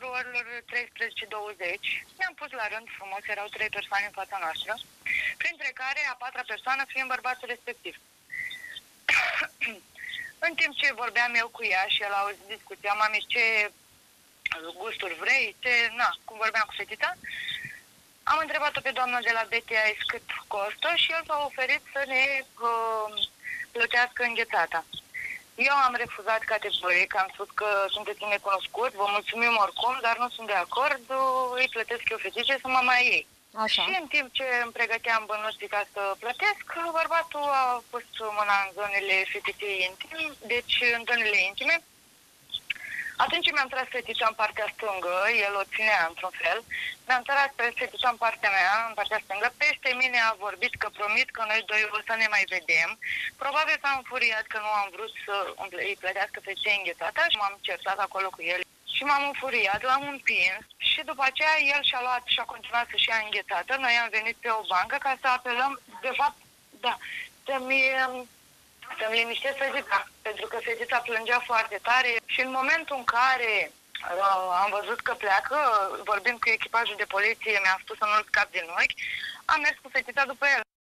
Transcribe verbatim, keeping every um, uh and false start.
orelor treisprezece douăzeci, ne-am pus la rând frumos, erau trei persoane în fața noastră, printre care a patra persoană fiind bărbatul respectiv. În timp ce vorbeam eu cu ea și el a auzit discuția, mami, ce gusturi vrei, ce, na, cum vorbeam cu fetița, am întrebat-o pe doamna de la B T I cât costă și el s-a oferit să ne uh, plătească înghețata. Eu am refuzat categoric, am spus că sunteți necunoscut, vă mulțumim oricum, dar nu sunt de acord, îi plătesc eu fetițe să mă mai iei. Așa. Și în timp ce îmi pregăteam bănuții ca să plătesc, bărbatul a pus mâna în zonele fetiței intime, deci în zonele intime. Atunci mi-am tras fetița în partea stângă, el o ținea într-un fel, mi-am tras fetița în partea mea, în partea stângă, peste mine a vorbit că promit că noi doi o să ne mai vedem. Probabil s-a înfuriat că nu am vrut să îi plătească fetiței înghețata și m-am certat acolo cu el. Și m-am înfuriat, l-am împins și după aceea el și-a luat și a continuat să-și ia înghețată. Noi am venit pe o bancă ca să apelăm, de fapt, da, să-mi... să-mi liniștesc fetița, pentru că fetița plângea foarte tare și în momentul în care uh, am văzut că pleacă, vorbind cu echipajul de poliție, mi-a spus să nu-l scap din ochi, am mers cu fetița după el.